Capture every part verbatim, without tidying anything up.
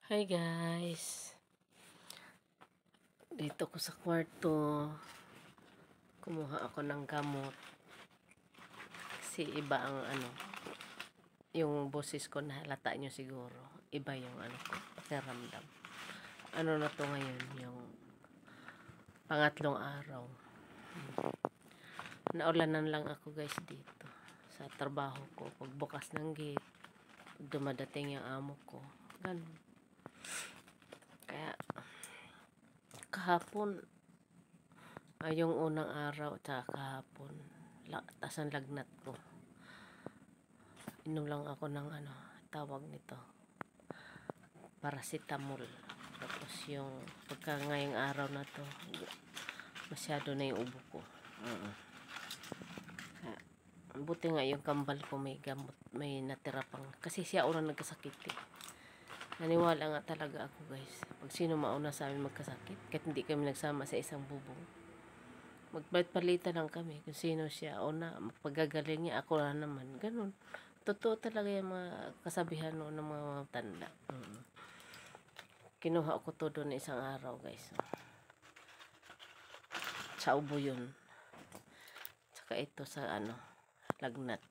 Hi guys, dito ko sa kwarto, kumuha ako ng gamot kasi iba ang ano, yung boses ko, nahalata nyo siguro, iba yung ano ko, pakiramdam. Ano na to ngayon, yung pangatlong araw. Naulanan lang ako guys dito sa trabaho ko, pagbukas ng gate, pag dumadating yung amo ko, ganun. Kaya kahapon ay yung unang araw at kahapon taas ang lagnat ko, inom lang ako ng ano tawag nito, paracetamol. Tapos yung pagka ngayong araw na to masyado na yung ubo ko. uh-uh. Kaya, buti nga yung kambal ko may gamot, may natira pang, kasi siya unang nagkasakit eh. Naniwala nga talaga ako guys, pag sino mauna sa amin magkasakit, kahit hindi kami nagsama sa isang bubong, magpalit-palitan lang kami kung sino siya una, pagagaling niya ako na naman, ganun. Totoo talaga yung mga kasabihan no, ng mga tanda. hmm. Kinuha ko to doon isang araw guys, sa ubo yun, saka ito sa ano lagnat.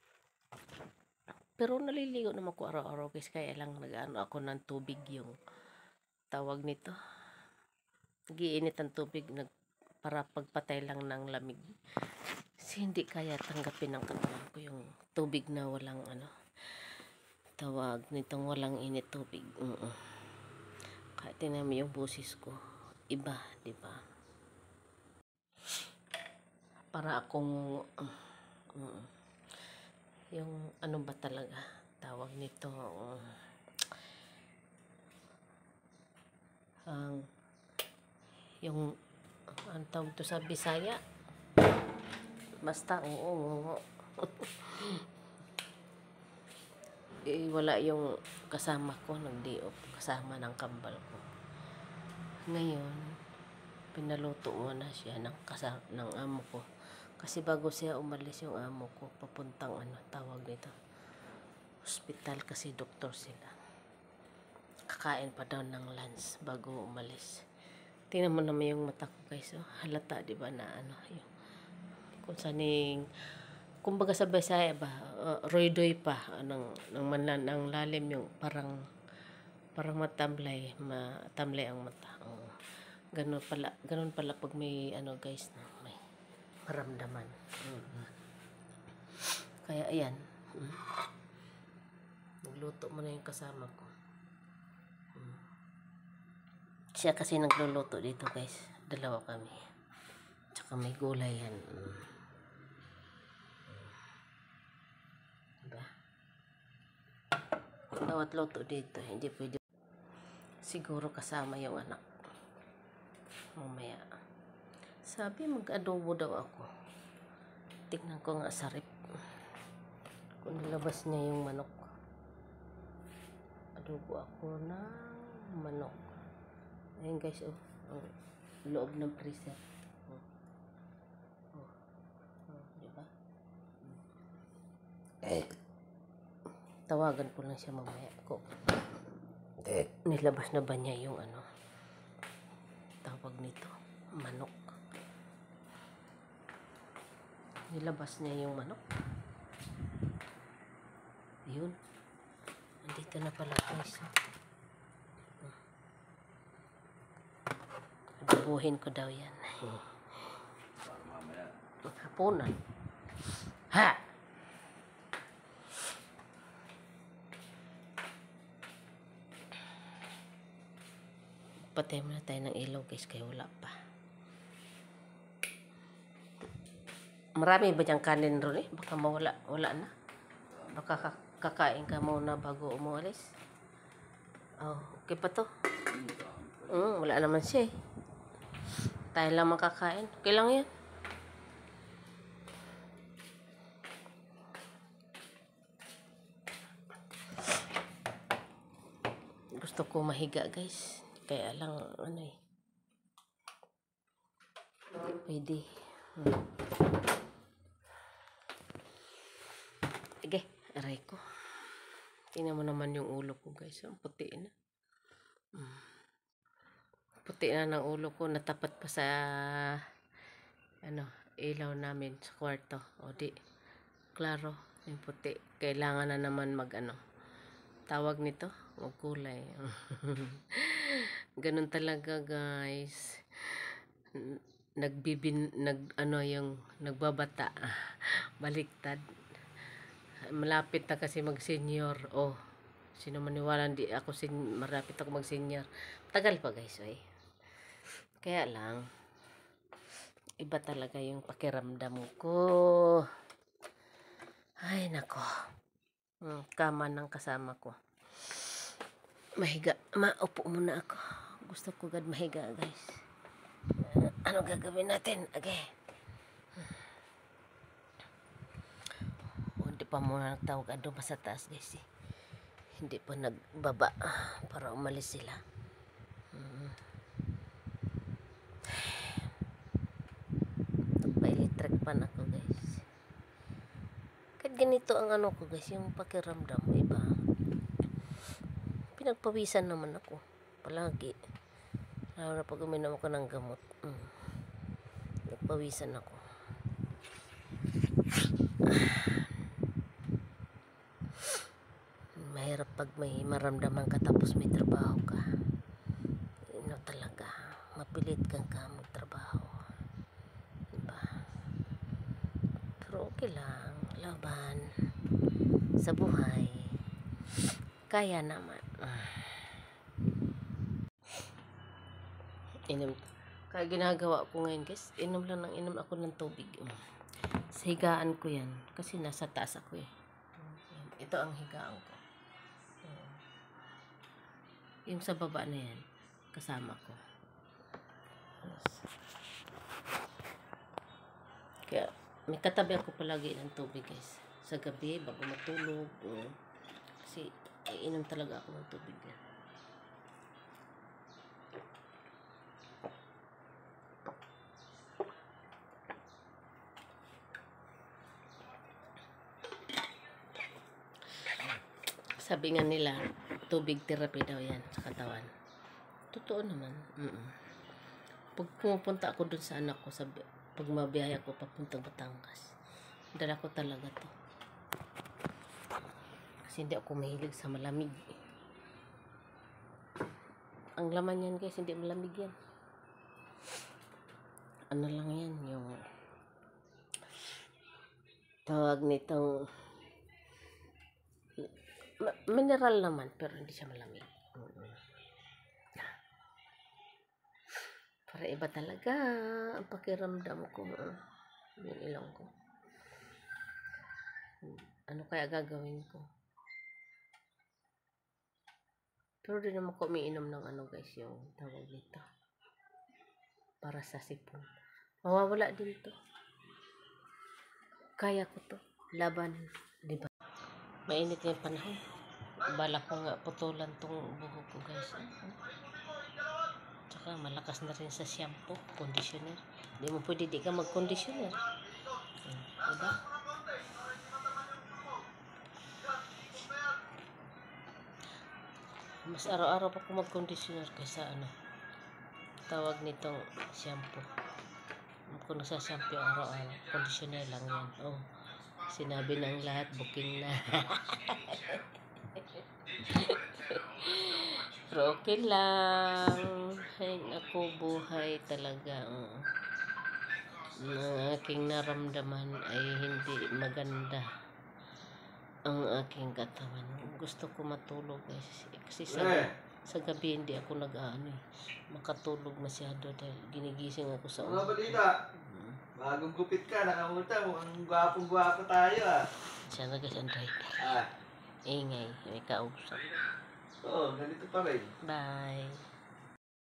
Pero naliligo naman ko araw-araw guys, kaya lang nag-ano ako ng tubig, yung tawag nito, nagiinit ang tubig nag, para pagpatay lang ng lamig. Kasi hindi kaya tanggapin ng katawan ko yung tubig na walang ano, tawag nitong walang init tubig. uh -uh. Kaya tingnan mo yung boses ko, iba, di ba? Para akong uh, uh, yung ano ba talaga tawag nito, uh, ang yung ang tawag to sa Bisaya, basta oo, oo. eh, wala yung kasama ko, nagdiop kasama ng kambal ko. Ngayon pinaluto mo na siya ng, kasama, ng amo ko, kasi bago siya umalis yung amo ko papuntang ano tawag nito, hospital, kasi doktor sila, kakain pa daw ng lunch bago umalis. Tingnan mo naman yung mata ko guys, oh, halata di ba na ano yung kung saning, kumbaga sa Bisaya ba, uh, roydoy pa ng ng manlan ng lalim, yung parang parang matamlay, matamlay ang mata. Oh. Ganun pala, ganun pala pag may ano guys, no, may maramdaman. Mm-hmm. Kaya ayan, mm, nagluto mo na yung kasama ko. Mm. Siya kasi nagluluto dito guys, dalawa kami, tsaka may gulay yan. Mm. Diba? Bawat luto dito, hindi pwede. Siguro kasama yung anak mamaya. Sabi mag-adobo daw ako. Tignan ko nga sa rep kung nalabas niya yung manok. Adobo ako ng manok. Ayun guys, oh, oh, loob ng freezer. Oh. Oh. Oh, diba? Eh, tawagan ko lang siya mamaya ko. Eh, nilabas na ba niya yung ano tawag nito, manok? Nilabas niya yung manok. Yun, andito na pala guys. Adobuhin ko daw yan. Hapunan. Ha! Patay muna tayo ng ilaw guys, kaya wala pa. Marami ba diyang kanin ron eh? Baka mawala, wala na. Baka kakain ka muna bago umualis. Oh, okay pa to. Mm, wala naman siya eh. Tayo lang makakain. Okay lang yan. Gusto ko mahiga guys, kaya lang ano eh, pwede. hmm. Sige, aray ko, tingnan mo naman yung ulo ko guys, ang puti na. Puti na ng ulo ko, natapat pa sa ano, ilaw namin sa kwarto. O di, klaro, yung puti. Kailangan na naman mag ano, tawag nito, magkulay. Ganun talaga, guys. Nagbibin, nag, ano yung, nagbabata. Baliktad. Malapit na kasi mag-senior. Oh, sino maniwala, hindi ako sin, marapit ako mag-senior. Tagal pa, guys, eh. Kaya lang, iba talaga yung pakiramdam ko. Ay, nako. Hmm, kama ng kasama ko. Mahiga. Maupo muna ako. Gusto ko agad mahiga, guys. Ano gagawin natin? Okay. Hindi pa muna nagtawag ado pa sa taas, guys. Eh. Hindi pa nagbaba para umalis sila. Hmm. Nagpa-electric pan ako, guys. Kahit ganito ang ano ko, guys, yung pakiramdam, iba. Pinagpawisan naman ako. Palagi. Lalo na pag uminom ako ng gamot. Hmm. Nagpawisan ako. Mahirap pag may maramdaman ka tapos may trabaho ka. Ano talaga. Mapilit kang ka magtrabaho. Diba? Pero okay lang. Laban. Sa buhay. Kaya naman. Inom. Kaya ginagawa ko ngayon, guys. Inom lang ng inom ako ng tubig. Sa higaan ko yan. Kasi nasa taas ako eh. Ito ang higaan ko. Yung sa baba na yan. Kasama ko. Kaya may katabi ako palagi ng tubig, guys. Sa gabi, bago matulog. Kasi iinom talaga ako ng tubig yan. Sabi nga nila, tubig therapy daw yan sa katawan. Totoo naman. Mm -mm. Pag pumupunta ako dun sa anak ko, sabi, pag mabiyaya ko papuntang Batangas, dala ko talaga to. Kasi hindi ako mahilig sa malamig. Ang laman yan, guys, hindi malamig yan. Ano lang yan, yung tawag nitong mineral naman, pero hindi siya malamig. Para iba talaga ang pakiramdam ko. Yung ilong ko. Ano kaya gagawin ko? Pero di naman ko umiinom ng ano, guys, yung tawag nito. Para sa sipon. Mawawala din to. Kaya ko to. Laban. Diba? Mainit yung panahon. Bala ko nga putulan tong buhok ko, guys. Tsaka malakas na rin sa shampoo, conditioner. Hindi mo pwede di ka mag-conditioner. Diba? Mas araw-araw pa ko mag-conditioner kaysa ano, tawag nitong shampoo. Kung nagsa-shampoo araw-araw, conditioner lang yan. Oh, sinabi ng lahat, booking na. Pero okay lang. Ay, ako buhay talaga. Oh. Ang aking naramdaman ay hindi maganda ang aking katawan. Gusto ko matulog, guys. Kasi sa, sa gabi hindi ako nag-ano eh. Makatulog masyado dahil ginigising ako sa ulo. Mga balita, hmm. Bagong gupit ka, nakamuta mo. Ang gwapong-gwapo tayo ah. Siya na, guys, Android. Ah. Ingay, may kausap. Oo, ganito pa rin. Bye.